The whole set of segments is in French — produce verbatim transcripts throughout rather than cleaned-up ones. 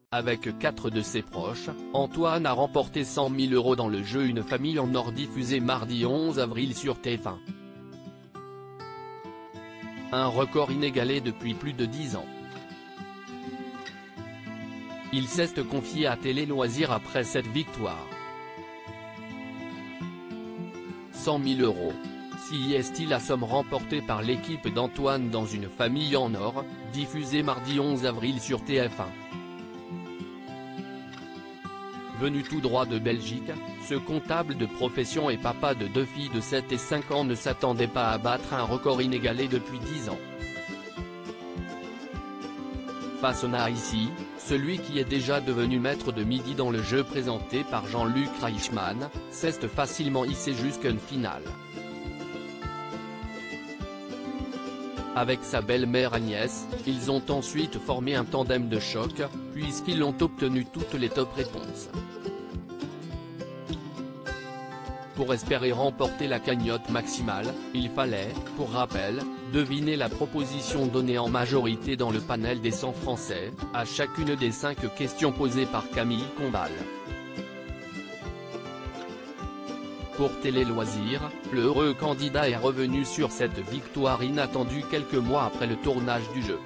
Avec quatre de ses proches, Antoine a remporté cent mille euros dans le jeu Une famille en or diffusé mardi onze avril sur T F un. Un record inégalé depuis plus de dix ans. Il s'est confié à Télé Loisirs après cette victoire. cent mille euros. Si est la somme remportée par l'équipe d'Antoine dans Une famille en or, diffusée mardi onze avril sur T F un. Venu tout droit de Belgique, ce comptable de profession et papa de deux filles de sept et cinq ans ne s'attendait pas à battre un record inégalé depuis dix ans. Façonna ici, celui qui est déjà devenu maître de midi dans le jeu présenté par Jean-Luc Reichmann, s'est facilement hissé jusqu'à une finale. Avec sa belle-mère Agnès, ils ont ensuite formé un tandem de choc, puisqu'ils ont obtenu toutes les top réponses. Pour espérer remporter la cagnotte maximale, il fallait, pour rappel, deviner la proposition donnée en majorité dans le panel des cent Français, à chacune des cinq questions posées par Camille Combal. Pour Télé Loisirs, le heureux candidat est revenu sur cette victoire inattendue quelques mois après le tournage du jeu.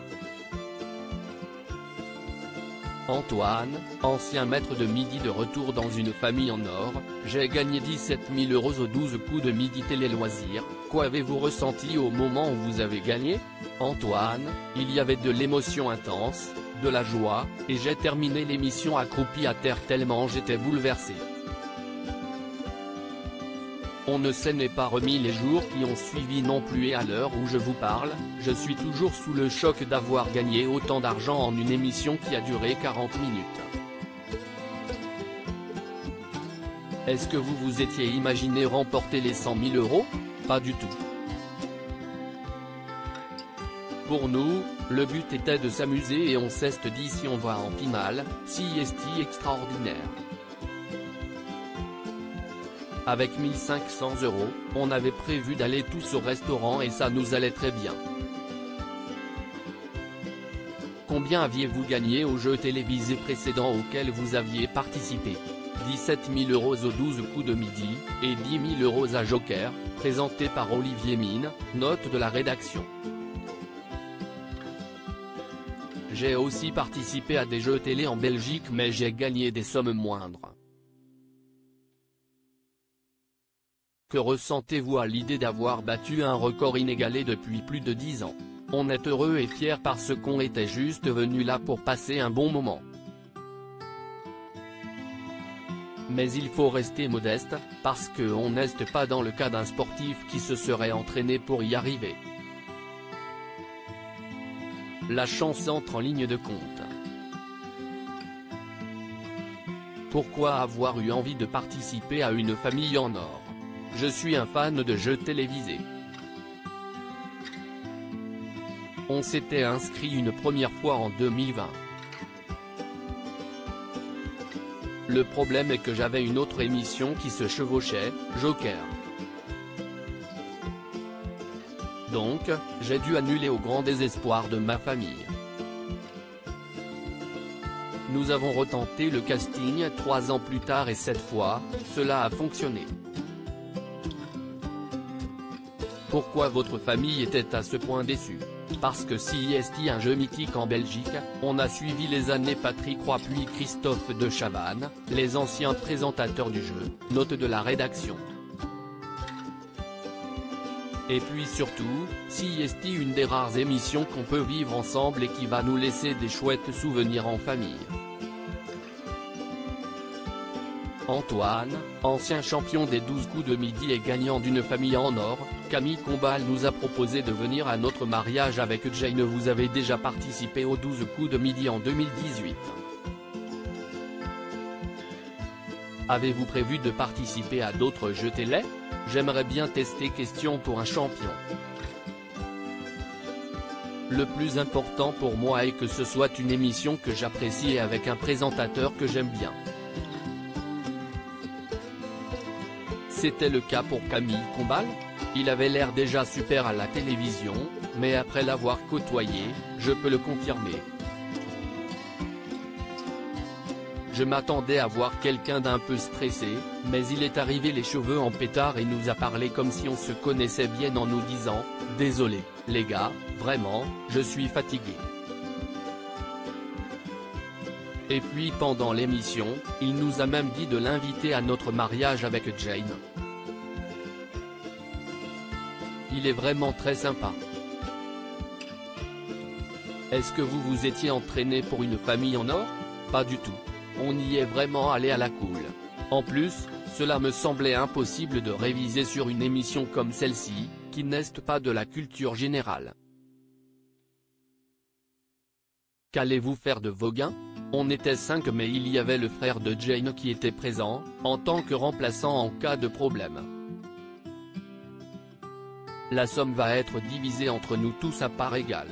Antoine, ancien maître de midi de retour dans Une famille en or, j'ai gagné dix-sept mille euros aux douze coups de midi Télé Loisirs, quoi avez-vous ressenti au moment où vous avez gagné? Antoine, il y avait de l'émotion intense, de la joie, et j'ai terminé l'émission accroupi à terre tellement j'étais bouleversé. On ne s'en est pas remis les jours qui ont suivi non plus et à l'heure où je vous parle, je suis toujours sous le choc d'avoir gagné autant d'argent en une émission qui a duré quarante minutes. Est-ce que vous vous étiez imaginé remporter les cent mille euros? Pas du tout. Pour nous, le but était de s'amuser et on s'est dit si on va en finale, si est extraordinaire. Avec mille cinq cents euros, on avait prévu d'aller tous au restaurant et ça nous allait très bien. Combien aviez-vous gagné aux jeux télévisés précédents auxquels vous aviez participé? dix-sept mille euros aux douze coups de midi, et dix mille euros à Joker, présenté par Olivier Mine, note de la rédaction. J'ai aussi participé à des jeux télé en Belgique mais j'ai gagné des sommes moindres. Que ressentez-vous à l'idée d'avoir battu un record inégalé depuis plus de dix ans? On est heureux et fiers parce qu'on était juste venu là pour passer un bon moment. Mais il faut rester modeste, parce qu'on n'est pas dans le cas d'un sportif qui se serait entraîné pour y arriver. La chance entre en ligne de compte. Pourquoi avoir eu envie de participer à Une famille en or? Je suis un fan de jeux télévisés. On s'était inscrit une première fois en deux mille vingt. Le problème est que j'avais une autre émission qui se chevauchait, Joker. Donc, j'ai dû annuler au grand désespoir de ma famille. Nous avons retenté le casting trois ans plus tard et cette fois, cela a fonctionné. Pourquoi votre famille était à ce point déçue? Parce que si est un jeu mythique en Belgique, on a suivi les années Patrick Roy puis Christophe de Chavannes, les anciens présentateurs du jeu, note de la rédaction. Et puis surtout, si est une des rares émissions qu'on peut vivre ensemble et qui va nous laisser des chouettes souvenirs en famille. Antoine, ancien champion des douze coups de midi et gagnant d'Une famille en or, Camille Combal nous a proposé de venir à notre mariage avec Jane. Vous avez déjà participé aux douze coups de midi en deux mille dix-huit. Avez-vous prévu de participer à d'autres jeux télé? J'aimerais bien tester question pour un champion. Le plus important pour moi est que ce soit une émission que j'apprécie et avec un présentateur que j'aime bien. C'était le cas pour Camille Combal. Il avait l'air déjà super à la télévision, mais après l'avoir côtoyé, je peux le confirmer. Je m'attendais à voir quelqu'un d'un peu stressé, mais il est arrivé les cheveux en pétard et nous a parlé comme si on se connaissait bien en nous disant « Désolé, les gars, vraiment, je suis fatigué ». Et puis pendant l'émission, il nous a même dit de l'inviter à notre mariage avec Jane. Il est vraiment très sympa. Est-ce que vous vous étiez entraîné pour une famille en or? Pas du tout. On y est vraiment allé à la cool. En plus, cela me semblait impossible de réviser sur une émission comme celle-ci, qui n'est pas de la culture générale. Qu'allez-vous faire de vos gains? On était cinq mais il y avait le frère de Jane qui était présent, en tant que remplaçant en cas de problème. La somme va être divisée entre nous tous à part égale.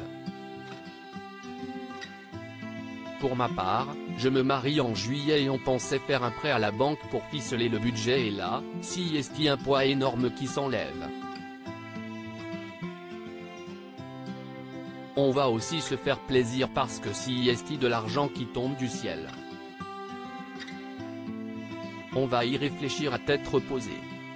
Pour ma part, je me marie en juillet et on pensait faire un prêt à la banque pour ficeler le budget et là, si est un poids énorme qui s'enlève. On va aussi se faire plaisir parce que si est de l'argent qui tombe du ciel. On va y réfléchir à tête reposée.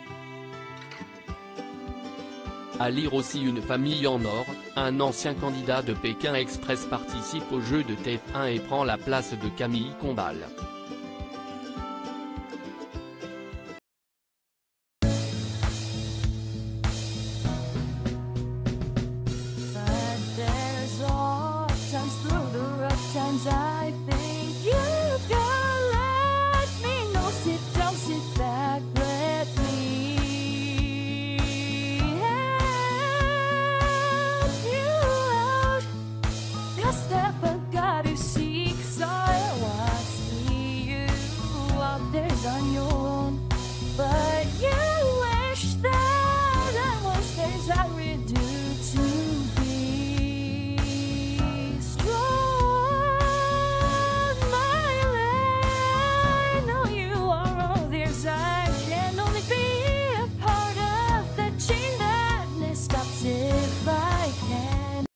À lire aussi Une famille en or, un ancien candidat de Pékin Express participe au jeu de T F un et prend la place de Camille Combal.